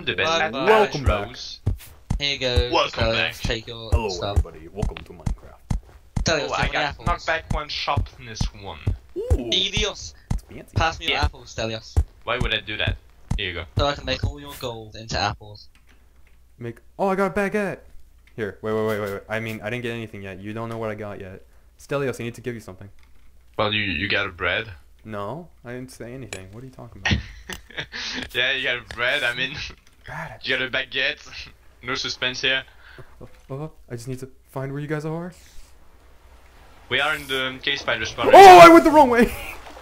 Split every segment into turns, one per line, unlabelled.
I'm the best at
Welcome back.
Rose.
Here you go.
Welcome back.
Take your
Hello
stuff.
everybody, welcome to Minecraft.
Tell us,
Oh, I got knockback one, sharpness one.
Ooh,
Stelios,
it's fancy.
pass me your
Yeah.
apples, Stelios.
Why would I do that? Here you go.
So I can make all your gold into apples.
Oh, I got a baguette! Here, wait. I mean, I didn't get anything yet. You don't know what I got yet. Stelios, I need to give you something.
Well, you got a bread.
No, I didn't say anything. What are you talking about?
Yeah, you got a bread, I mean.
Radish.
You got a baguette. No suspense here.
I just need to find where you guys are.
We are in the cave spider spawn.
Oh, I went the wrong way!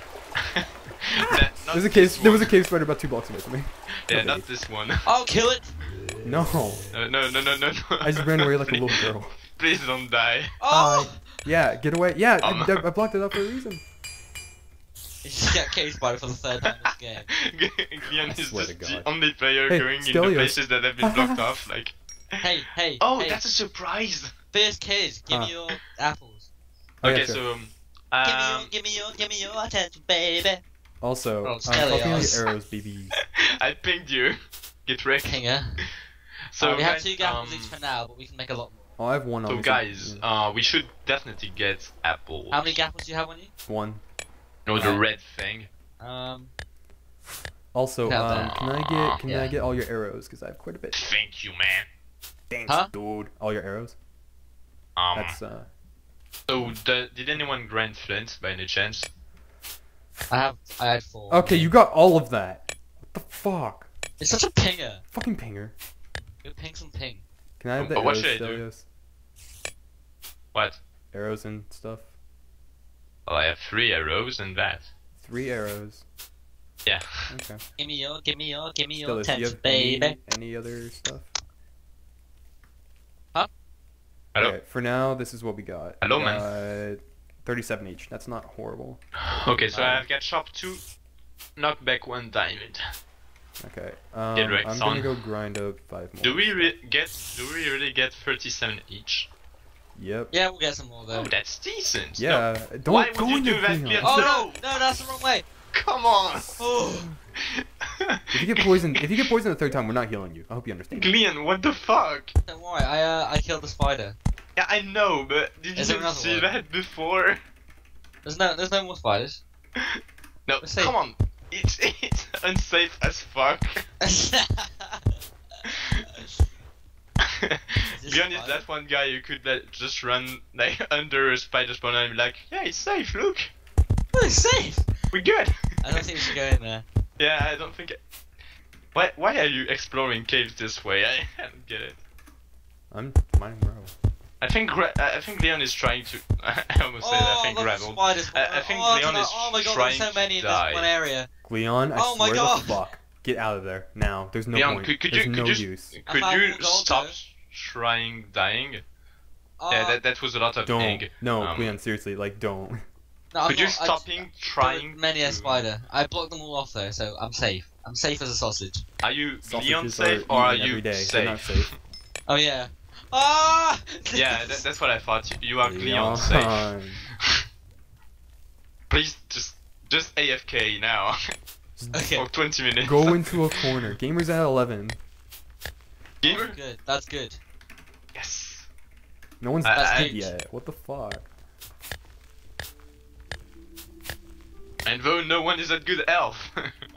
Not
There was a
this
cave spider about 2 blocks away from me.
Yeah,
Okay.
not this one.
I'll kill it!
No.
No.
I just ran away like a little girl.
Please don't die.
Oh!
Yeah, get away. Yeah, I blocked it up for a reason.
You just get cave spider for the 3rd time this game.
Leon
I
is
swear to
just the
God.
only player
Hey,
going in the
Stelios.
places that have been blocked off, like...
Hey,
Oh,
hey.
that's a surprise!
First kids, give me your apples.
Oh, yeah,
Okay,
sure.
so...
give me your attention, baby.
Also,
Oh,
copy on
Stelios.
your arrows, BB.
I pinged you. Get wrecked.
Kinger.
So,
We have
guys,
2 apples each for now, but we can make a lot more.
Oh, I have one on
so
me.
guys, we should definitely get apples.
How many apples do you have on you?
One.
No, the red thing.
Also,
Have
can I get all your arrows? Because I have quite a bit.
Thank you, man.
Thanks,
Huh?
dude. All your arrows? That's,
So, did anyone grant flint by any chance?
I had 4.
Okay, you got all of that. What the fuck?
It's such a pinger.
Fucking pinger.
Go ping some ping.
Can I have the
But what
arrows,
should I do?
Stelios?
What?
Arrows and stuff?
Well, I have 3 arrows and that.
3 arrows.
Yeah.
Okay.
Give me your
Stelios, do you
attention,
have
baby.
any other stuff?
Huh?
Hello?
Okay, for now, this is what we got.
Hello,
We
man.
got 37 each. That's not horrible.
Okay, so I've got sharp 2, knockback 1 diamond.
Okay.
Get wrecked,
I'm
son.
gonna go grind up 5 more.
Do we really get 37 each?
Yep.
Yeah, we'll get some more though.
Oh, that's decent.
Yeah.
No.
Don't
Why
go
would you
in
do
there,
that,
Leon.
Leon?
Oh no, that's the wrong way.
Come on!
Oh.
If you get poisoned the 3rd time, we're not healing you. I hope you understand.
Leon, what the fuck?
Don't worry, I killed the spider.
Yeah, I know, but did
Is there
you
another
see
one?
that before?
There's no more spiders.
No,
Let's see.
come on. It's unsafe as fuck.
Is
Be honest, that one guy who could just run like under a spider spawn and be like, yeah, it's safe, look.
Oh, it's safe.
We're good.
I don't think we should go in there.
Yeah, I don't think... Why are you exploring caves this way? I don't get it.
I'm mining row.
I think Leon is trying to... I almost said I think
look at the
Gravel.
spiders.
I think
oh,
Leon is
oh my god,
trying
there's so many
to
in this
die.
one area.
Leon, I
Oh my
swear
God.
to fuck. Get out of there now. There's no
Leon,
point.
could
There's
you
no
could
use.
Could
I
you
found gold,
stop
though.
trying dying?
Oh,
Yeah, that was a lot of
Don't.
ping.
No, Leon, seriously, like, don't.
no, I'm
Could you
not-
stopping
there
trying?
were many a
to-
spider. I blocked them all off though, so I'm safe. I'm safe as a sausage.
Are you Leon
Sausages
safe
are
or are
eaten
you
every day. They're not
safe?
safe.
Oh yeah. Ah!
Yeah, that's what I thought. You are Leon
Leon.
safe. Please just AFK now.
Okay.
For 20 minutes.
Go into a corner. Gamer's at 11.
Gamer?
That's good. That's good.
Yes.
No one's
That's
dead
good.
yet. What the fuck?
And though no one is at good elf.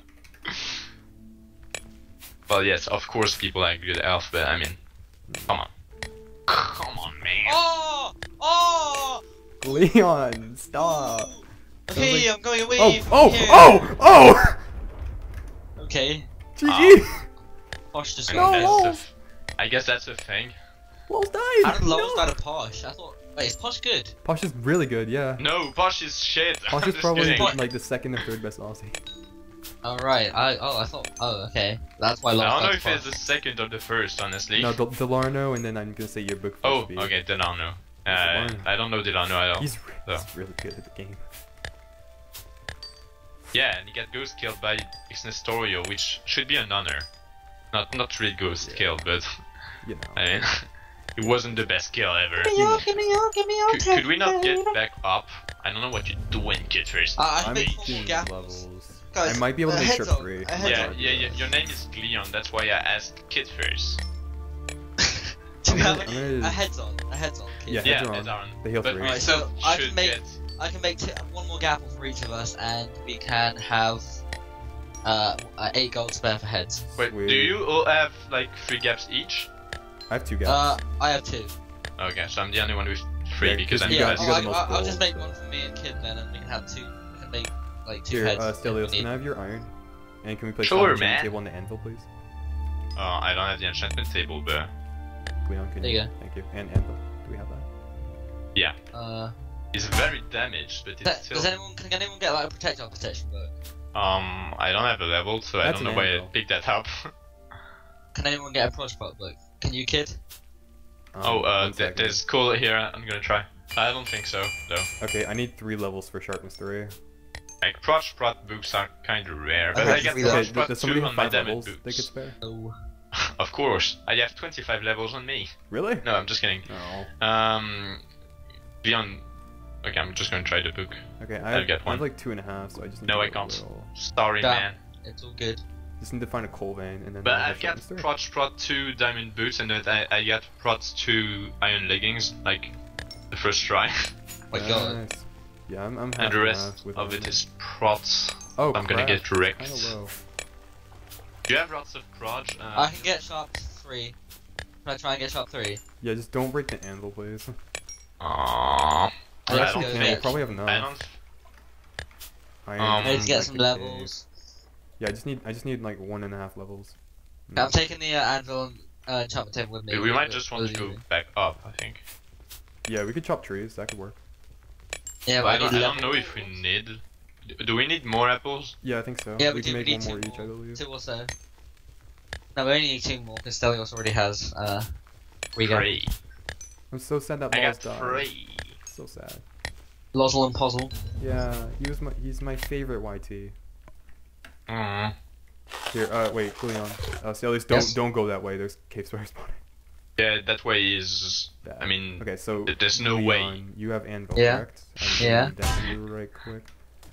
Well, yes, of course people are good elf, but I mean, come on. Come on, man.
Oh! Oh!
Leon, stop.
Okay, I'm going away
Oh,
from
oh,
here.
oh!
Okay.
GG!
Posh just
No.
got
That's I guess that's a thing.
Lowell's died!
How did Lowell's
No.
die to Posh? I thought. Wait, is Posh good?
Posh is really good, yeah.
No, Posh is shit.
Posh
I'm
is
just
probably
kidding.
like the 2nd or 3rd best Aussie.
Alright, I thought. Oh, okay. That's why
I
Lowell's
don't know
died
if
to
it's the second or the first, honestly.
No, Delarno, and then I'm gonna say your book
Oh,
first.
okay, Delano.
Delano.
I don't know Delano at all.
He's
So.
really good at the game.
Yeah, and he got ghost killed by Ixnestorio, which should be an honor. Not really ghost killed, but
You know.
I mean, it wasn't the best kill ever.
Give me your
Could we not get back up? I don't know what you're doing, kid first.
I
I'm
think 4
doing
more gapples.
levels.
Guys,
I might be able to make
heads
sure
on,
3.
Yeah, your name is Leon, that's why I asked Kid first.
Do we have
I'm gonna-
a heads on? A heads on, kid?
Yeah,
Yeah,
heads are
heads
on.
are on.
They heal
But
3.
we
Alright,
still
so I
should
can make-
get...
I can make one more gapple for each of us, and we can have 8 gold spare for heads.
Wait,
Sweet.
do you all have like 3 gaps each?
I have 2 gaps.
I have 2.
Okay, so I'm the only one with 3
Yeah,
because I'm
you
Yeah,
got-
best.
you got the most
I'll just
gold,
make
so-
one for me and Kid then, and we can have 2. We can make like 2
Here,
heads.
Stelios,
if we
can I
need.
have your iron? And can we place
Sure,
the enchantment
man.
table on the anvil, please?
I don't have the enchantment table, but
Leon, can
There you go.
Thank you. And anvil. Do we have that?
yeah, it's very damaged, but it's still.
Can anyone get like a protection book?
I don't have a level, so I
That's
don't know
an
why I
anvil.
picked that up.
Can anyone get a project book? Can you, Kid?
One second.
There's coal here. I'm gonna try. I don't think so, though.
Okay, I need 3 levels for sharpness 3.
Like prot books are kind of rare, but
Okay,
I get
3
prot
levels.
Okay, does somebody
two
have
on my
5
damage
levels they could
books.
spare?
No.
Of course, I have 25 levels on me.
Really?
No, I'm just kidding.
No.
Beyond. Okay, I'm just gonna try the book.
Okay,
I'll
I
get
have
one.
like 2.5, so I just need
No,
to
I
get a
can't.
little-
Sorry,
Damn.
man.
It's all good.
Just need to find a coal vein and then.
But
I'll have
I've got
sharpness 3.
prot 2 diamond boots, and then I got prot 2 iron leggings, like the first try.
My god.
Nice. Yeah, I'm half
And the rest
half with
of it
iron.
is prots.
Oh,
I'm gonna
crap.
get wrecked.
Kinda low.
Do you have lots of prod?
I can get sharp 3. Can I try and get sharp 3?
Yeah, just don't break the anvil, please.
Aww.
I
I
have to
don't
go
Yeah, you
get-
think.
probably have enough.
I don't.
Iron
I
I need to get
back
some
to
levels.
cave. Yeah, I just need like 1.5 levels.
I'm taking the anvil and enchantment table with me.
We might just want to go back up, I think.
Yeah, we could chop trees. That could work.
Yeah,
I
but I
don't,
need
I don't know
levels.
if we need. Do we need more apples?
Yeah, I think so.
Yeah,
we can
we
make
need
one more
2
each, I believe.
2 or so. No, we only need 2 more because Stelios already has. We go.
3.
I'm so sad that
I
Loz
got
died.
3.
So sad.
Lozzle and Puzzle.
Yeah, he's my favorite YT.
Mm.
Here, wait, Leon. Stelios, don't
Yes?
don't go that way. There's cave spiders spawning.
Yeah, that way is.
Bad.
I mean,
Okay, so
there's no
Leon,
way.
You have anvil,
Yeah.
correct? I'm just
Yeah.
gonna down you right quick.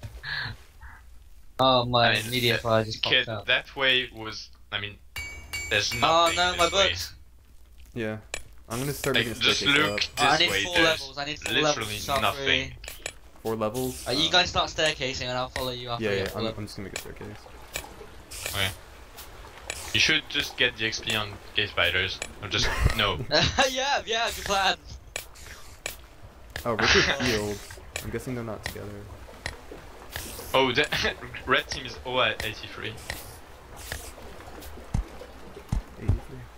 Oh, my
I mean,
media fire just popped
Kid,
out.
that way was. I mean, there's
Oh
nothing.
no, my
this way.
books!
Yeah, I'm gonna start
Like,
making a
just
staircase
look
up.
this
I need
way.
4
There's
levels. I need 4 levels.
literally
Sharp
nothing.
3.
4 levels.
You guys start staircasing and I'll follow you after
Yeah,
you
yeah.
get 4
I'm
levels.
just gonna make a staircase.
You should just get the XP on cave spiders. Or just no.
yeah, good plan.
Oh, Richard healed. I'm guessing they're not together.
Oh, the red team is all at 83.
83.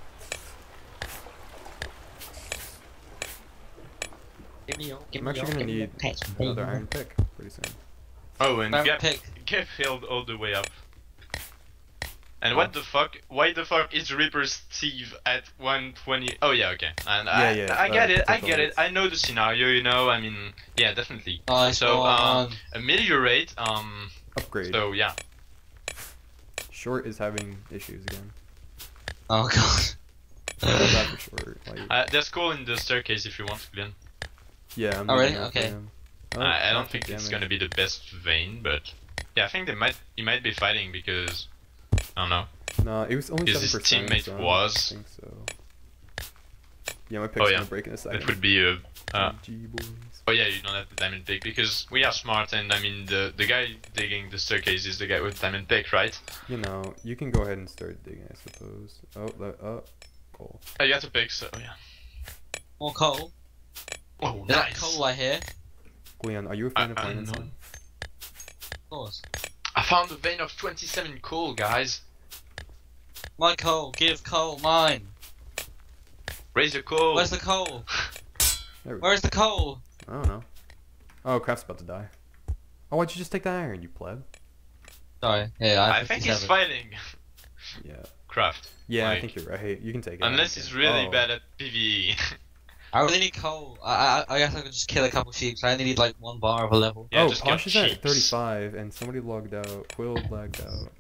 I'm actually gonna need another iron pick pretty soon.
Oh, and
Iron
Gap
pick.
healed all the way up. And what the fuck? Why the fuck is Reaper Steve at 120? Oh yeah, okay. And I get it. I get it. I know the scenario. You know. I mean, yeah, definitely.
Nice
So
one.
Ameliorate.
Upgrade.
So yeah.
Short is having issues again.
Oh god.
I feel bad for Short. Like,
There's coal in the staircase if you want, Glenn.
yeah, I'm
Oh, really?
looking out for
Okay.
him.
I don't
take
think it's
damage.
gonna be the best vein, but yeah, I think he might be fighting because I don't know.
No, it was only
His
7%.
teammate
so I don't
was.
think so. Yeah, my pick's
Oh, yeah.
gonna break in a second.
That would be a.
G boys.
Oh yeah, you don't have the diamond pick because we are smart, and I mean the guy digging the staircase is the guy with diamond pick, right?
You know, you can go ahead and start digging, I suppose. Coal.
I got a pick, so yeah.
More coal.
Oh,
Is that
nice.
coal I hear?
Leon, are you a fan of
I
mine?
don't know.
Of course.
I found a vein of 27 coal, guys.
My coal. Give coal mine.
Raise the coal.
Where's the coal?
There we go.
Where's the coal?
I don't know. Oh, Craft's about to die. Oh, why'd you just take the iron, you pleb?
Sorry. Yeah,
I think he's fighting.
Yeah.
Craft.
Yeah, I
Like,
think you're right. You can take it.
Unless he's really
Oh.
bad at PvE.
I really need coal. I guess I could just kill a couple sheep. So I only need like 1 bar of a level.
Yeah,
Oh,
just
Posh
kill
is at
sheeps.
35, and somebody logged out. Quill lagged out.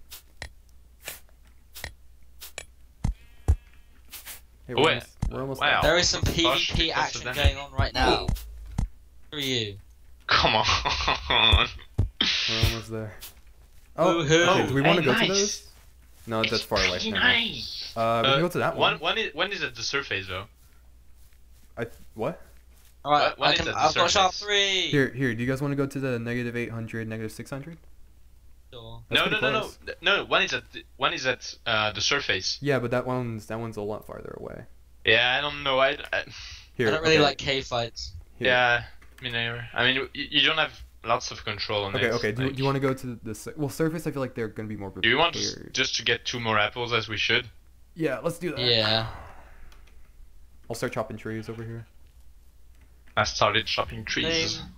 Hey,
Oh, wait.
we're almost
Wow.
there.
There is some
Posh
PvP
because of
action
that.
going on right now. Screw you.
Come on.
We're almost there. Oh,
Woohoo.
okay. Do we want to go
nice.
to those? No, that's far away.
Pretty
Never mind.
nice.
We can go to that one.
One is at the surface though.
What?
Alright,
What is
I've
at the
got sharp
surface?
3!
Here. Do you guys want to go to the -800, -600?
Sure.
No. One is at the surface.
Yeah, but that one's a lot farther away.
Yeah, I don't know.
Here.
I don't really
okay.
like cave fights.
Here.
Yeah, me neither. I mean, you don't have lots of control on it.
Okay. Do you want to go to the surface? I feel like they're gonna be more prepared.
Do you want just to get 2 more apples as we should?
Yeah, let's do that.
Yeah.
I'll start chopping trees over here.
I started chopping trees.
Same.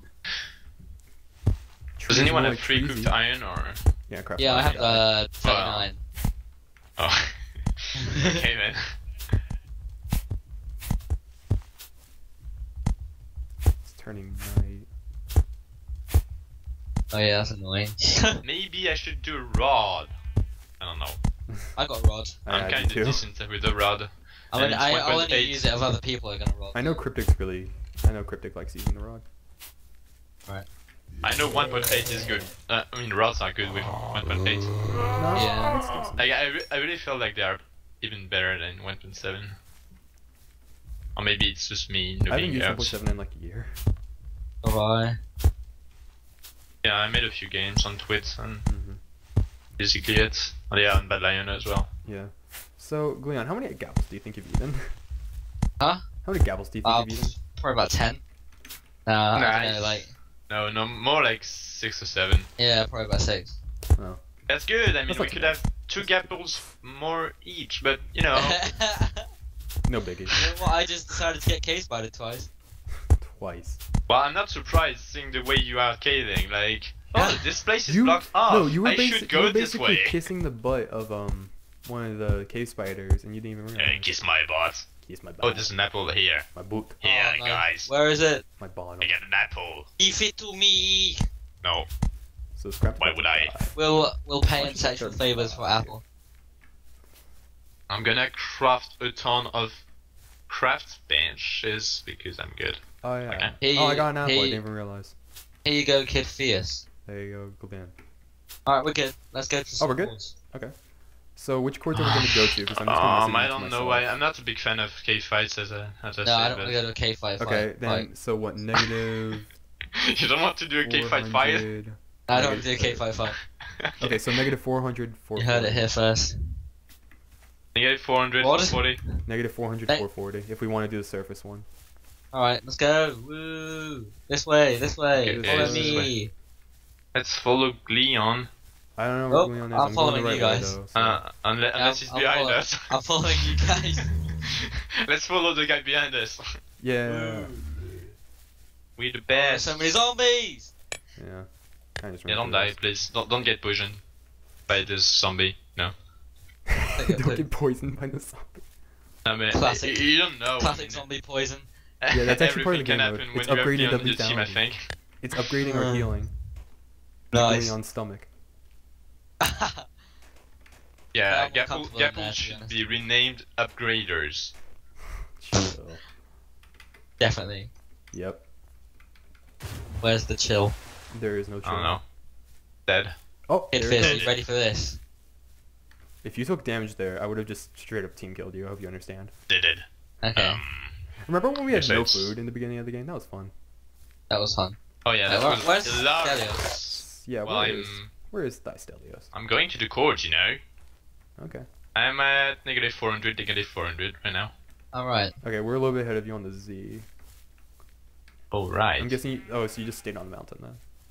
Does anyone have
free
pre-cooked iron or?
Yeah, crap.
Yeah, I have 39.
Oh. Okay, man.
It's turning night.
Oh yeah, that's annoying.
Maybe I should do a rod. I don't know.
I got a rod.
I'm
I
kind
do
of
too.
decent with the rod.
I
And it's
I'll only
1.8.
use it if other people are gonna rod.
I know Cryptic likes using the rod.
I know 1.8 is good. I mean, rods are good with 1.8.
Yeah.
Like, I really feel like they are even better than 1.7. Or maybe it's just me
I haven't
noobing
used
out.
1.7 in like a year.
Bye.
Yeah, I made a few games on Twitch and
Mm-hmm.
basically it. Oh yeah, on Bad Lion as well.
Yeah. So, Gleon, how many gavels do you think you've eaten?
Huh?
How many gavels do you think you've eaten?
Probably about 10. Nah, I don't
Nice.
know, like,
No, more like 6 or 7.
yeah, probably about 6.
Oh.
That's good. I mean,
That's
we
not
could
too
have 2 gapples more each, but you know.
No biggie.
You know what? I just decided to get case spider twice.
Twice.
Well, I'm not surprised seeing the way you are caving. Like, oh, this place is
You
blocked off.
no, you were,
I should
you
go
were
this
basically
way.
kissing the butt of one of the cave spiders, and you didn't even realize.
Kiss my butt.
Kiss my butt.
Oh, there's an apple here.
My boot.
Here,
Oh, no.
guys.
Where is it?
My bottom.
I got an apple.
Give it to me!
No.
So scrap.
Why would I?
We'll pay in
Watch
sexual
the
favors for Apple.
I'm gonna craft a ton of craft benches because I'm good.
Oh yeah.
Okay.
Here
Oh, I
you-
got an apple. I
here
didn't
you-
even realize.
Here you go, Kid Fierce.
There you go, Gleon.
Alright, we're good. Let's go to
Oh,
some
we're good?
boards.
So which court are we gonna go to? Because I'm just gonna
I don't know. I'm not a big fan of cave fights as I
No,
said.
I don't
but
want to go to a cave fight.
Okay, then
Fight.
so what? Negative.
You don't want to do a cave fight fight?
400.
I don't want to do a cave fight fight.
Okay, so negative 400,
You heard it here first.
Negative 400,
What?
440.
Negative 400,
Hey.
440. If we want to do the surface one.
Alright, let's go. Woo! This way, this way.
Okay,
Follow
this
me.
way. Let's follow Gleon.
I don't know
Oh,
where Gleon is.
I'm
I'm going
following
the right
you guys.
way though. So.
Unless he's
I'm
behind
following-
us.
I'm following you guys.
Let's follow the guy behind us.
Yeah.
We're the
There's
best.
so many zombies!
Yeah. Kinda just
Yeah,
ran
don't
through
die,
this.
please. Don't get poisoned by this zombie. No.
Don't get poisoned by the zombie.
I mean,
Classic.
you don't know.
Classic zombie poison.
Yeah, that's actually part of the
Everything can
game mode.
happen when
It's
you have
upgrading
Gleon on your
W
team, I
down.
think.
It's upgrading our healing.
Nice.
On stomach.
Yeah,
I'm more
Gapple,
comfortable in that, to be
should
honest.
be renamed Upgraders.
Chill.
Definitely.
Yep.
Where's the chill?
There is no chill.
I don't know. Dead.
Oh,
Kid
there
Fierce,
it
are
is.
you ready for this?
If you took damage there, I would have just straight up team killed you. I hope you understand.
Did it.
Okay,
Remember when we had
Yes,
no
it's-
food in the beginning of the game? That was fun.
that was fun.
Oh yeah, that
Where-
was
where's
hilarious.
Yeah,
Well,
where is Thystelios?
I'm going to the court, you know.
Okay.
I'm at negative 400 right now.
Alright.
Okay, we're a little bit ahead of you on the Z.
All right.
I'm guessing. Oh, so you just stayed on the mountain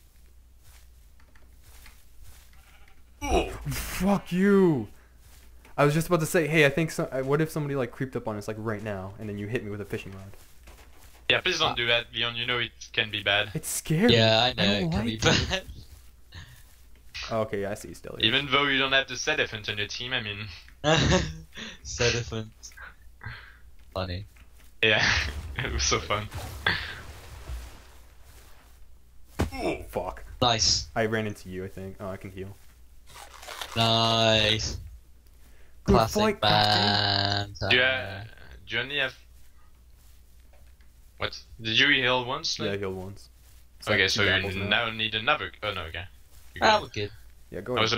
then?
Ooh.
Fuck you! I was just about to say, hey, I think so. What if somebody like creeped up on us like right now, and then you hit me with a fishing rod?
Yeah, please don't do that, Leon. You know it can be bad.
It's scary.
Yeah, I know,
don't
it can be
like it.
bad.
Oh, okay, yeah, I see Stelios.
Even though you don't have the set elephant on your team, I mean.
So different. Funny.
Yeah, it was so fun.
Oh, fuck.
Nice.
I ran into you, I think. Oh, I can heal.
Nice.
Good
Classic
fight,
band.
Do you only have. What? Did you heal once?
Yeah, I
Like?
healed once. It's
Okay,
like
so
two
you
apples
now need another. Oh no, okay. You're
Ah,
good.
we're good.
Yeah, go
I was
ahead.
about to give you one, but no, fuck you.
Just keep it.
Yeah, fuck you
keep
anyway.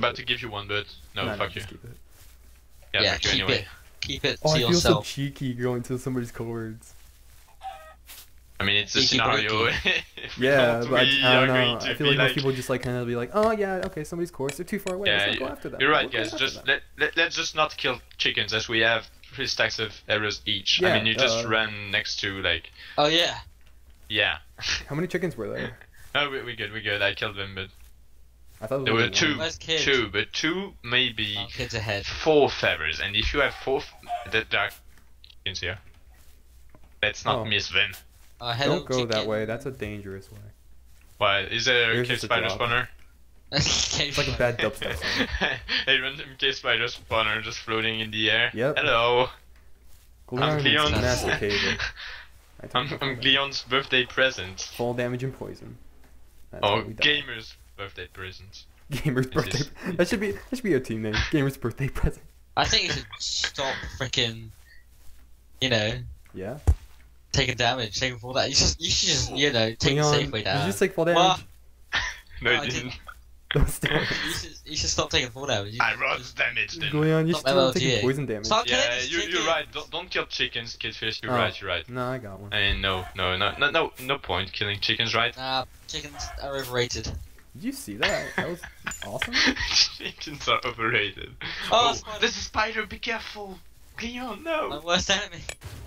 it. Keep it. Keep it
Oh,
to
I feel so
yourself.
cheeky going to somebody's chords.
I mean, it's a
Cheeky
scenario.
breaky.
If we
Yeah,
don't,
but
we
I
are
don't know.
going to
I feel
be
like most people just like kind of be like, oh yeah, okay, somebody's chords, they're too far away.
Yeah,
Let's not go after them.
you're right,
We'll go
guys.
after
Just
them.
let's just not kill chickens, as we have 3 stacks of arrows each.
Yeah,
I mean, you just run next to like.
Oh yeah.
Yeah.
How many chickens were there?
No, we good. I killed them, but
I thought
there were
only one.
Where's kids?
but 2 maybe
Oh, kids ahead.
4 feathers, and if you have 4, there are chickens here. Let's not
Oh.
miss them.
Hello,
Don't go that
chicken.
way. That's a dangerous way.
Why? Is there a
Here's
cave
just a
spider
drop.
spawner?
It's like a bad dubstep song.
A random cave spider spawner just floating in the air.
Yep.
Hello.
Gleon
Gleon's-
is masticated.
I'm Gleon's birthday present.
Fall damage and poison. That's
Oh,
how we die.
gamer's birthday present.
Gamer's
This
birthday.
is-
That should be a team name. Gamer's birthday present.
I think you should stop freaking, you know,
Yeah.
taking damage, taking full damage. You should just, you know, take the
Gleon,
safe way
did
down.
you just take fall damage?
What?
No,
No,
I
I
didn't.
Don't stop.
You should stop taking full damage. You
I
just-
rose damaged him.
Gleon, you're
Stop
still
MLG.
taking poison damage.
Stop killing
Yeah,
these
you're
chickens.
right. Don't kill chickens, kidfish. You're
Oh.
right. You're right.
No, I got one.
I mean, no point killing chickens, right?
Chickens are overrated.
Did you see that? That was awesome.
Chickens are overrated.
Oh,
Oh,
spider.
there's a spider. Be careful. Leon,
My
no.
worst enemy.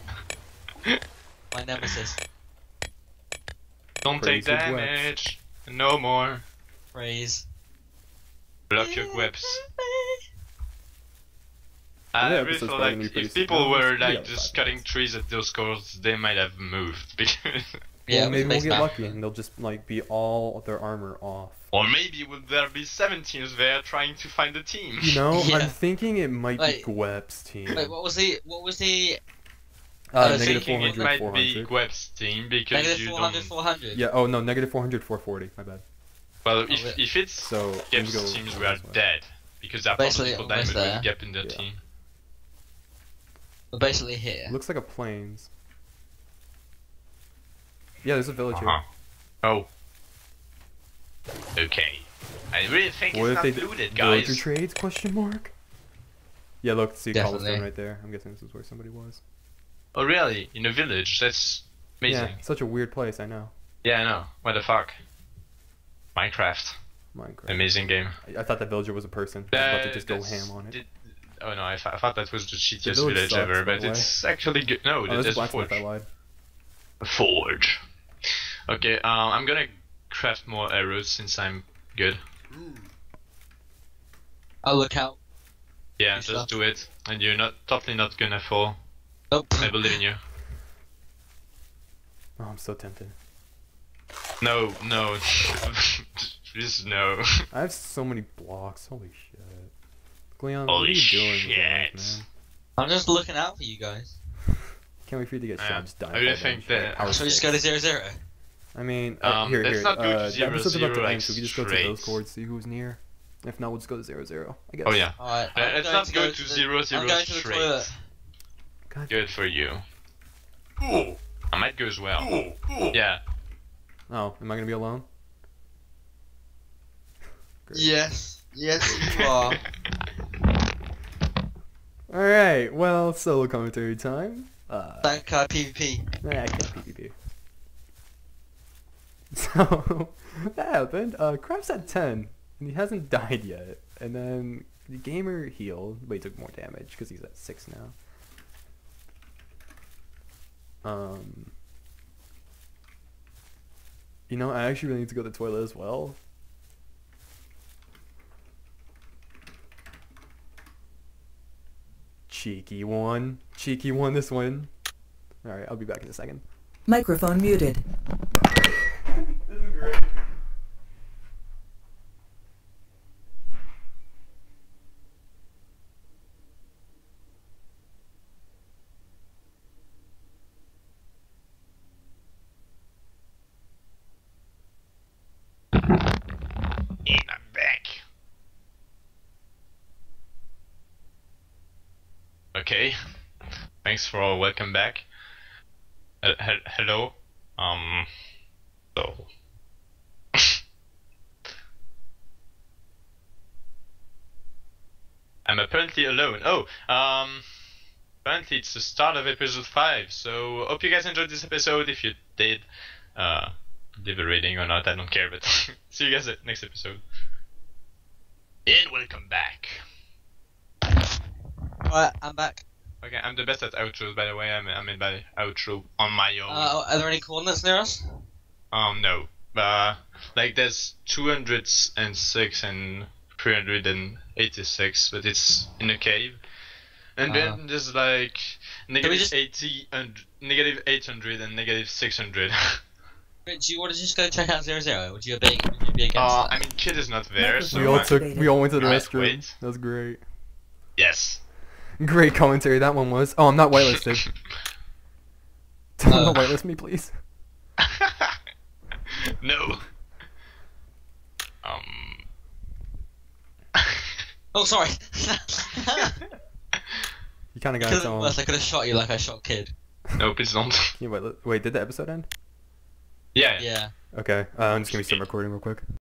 My nemesis.
Don't take
Praise with
damage. No more.
Praise.
Block your webs.
Yeah,
I
this
really
is
feel
probably
like
gonna be
if
pretty
people
soon.
were
We
like
got
just
5
cutting
minutes.
trees at those chords, they might have moved. Because
Yeah,
Well, maybe we'll
makes
get
map.
lucky and they'll just like be all their armor off.
or maybe will there be 7 teams there trying to find a team?
You know,
Yeah.
I'm thinking it might
Wait.
be Gwep's team.
Wait, what was the
I was
Negative
thinking
400,
it might
400.
be Gweb's team because
negative
you
400,
don't.
400?
Yeah, oh no, negative 400, 440, my bad.
Well,
Oh, wait.
if it's
So,
Gweb's
let's go
teams,
this
we are
way.
dead because there are
Basically,
possible
almost
diamond
there.
with Gap in their
Yeah.
team.
We're basically here.
Looks like a plains. Yeah, there's a village
Uh-huh. Oh. Okay. I really think
here. What
it's
if
not
they
looted,
villager
guys.
trades? Question mark. Yeah, look, see
Definitely.
cobblestone right there. I'm guessing this is where somebody was.
Oh really? In a village? That's amazing.
Yeah, such a weird place. I know.
Yeah, I know. What the fuck? Minecraft.
Minecraft.
Amazing game.
I thought that villager was a person. I was about to just go
That's-
ham on it.
Oh no, I thought that was the cheatiest
village
village
sucks,
ever,
by
but
the way.
it's actually good. No,
Oh, there's a
there's a
blacksmith.
forge.
I lied.
A forge. Okay, I'm gonna craft more arrows since I'm good.
Oh, look out.
Yeah,
Good
just
stuff.
do it, and you're totally not gonna fall.
Nope.
I believe in you.
Oh, I'm so tempted.
No, please no.
I have so many blocks. Holy shit. Gleon, what
Holy
are you doing with your
shit.
life, man?
I'm just looking out for you guys.
Can't wait for you to get shot.
Yeah,
Just die.
I really think that-
Power
Should we just go to 0-0?
I mean,
Let's
here.
not go to
the episode's about to
0-0
end, so we can just go to
straight.
those chords, see who's near. If not, we'll just go to 0-0, I guess.
Oh yeah.
Alright,
Let's not go to 0-0
I'm going to the
straight.
toilet.
God.
Good for you. I might go as well. Yeah.
Oh, am I gonna be alone? Great.
Yes. Yes, you are.
Alright, well, solo commentary time.
Thank PvP.
I can't PvP. So, that happened. Crab's at 10, and he hasn't died yet. And then the gamer healed, but he took more damage because he's at 6 now. You know, I actually really need to go to the toilet as well. Cheeky one this one. Alright, I'll be back in a second.
Microphone muted.
This is great.
And I'm back. Okay. Thanks for welcome back. Hello. So. I'm apparently alone. Apparently it's the start of episode 5, so hope you guys enjoyed this episode. If you did, leave a rating or not, I don't care, but see you guys at next episode. And welcome back.
Alright, I'm back.
Okay, I'm the best at outros, by the way. I'm in by outro on my own.
Are there any coordinates near us?
No. Like there's 206 and 386, but it's in a cave. And then there's like negative 80 and negative 800 and negative 600.
But do you want to just go check out 00? Would you be against that?
I mean, Kid is not there, so
we all went to the restroom.
Wait.
That was great.
Yes.
Great commentary that one was. Oh, I'm not whitelisted. Don't whitelist me, please.
No.
Oh, sorry.
You kind of got it on.
I could have shot you like I shot Kid.
No, please don't.
Wait, did the episode end?
Yeah.
Yeah.
Okay, I'm just gonna start recording real quick.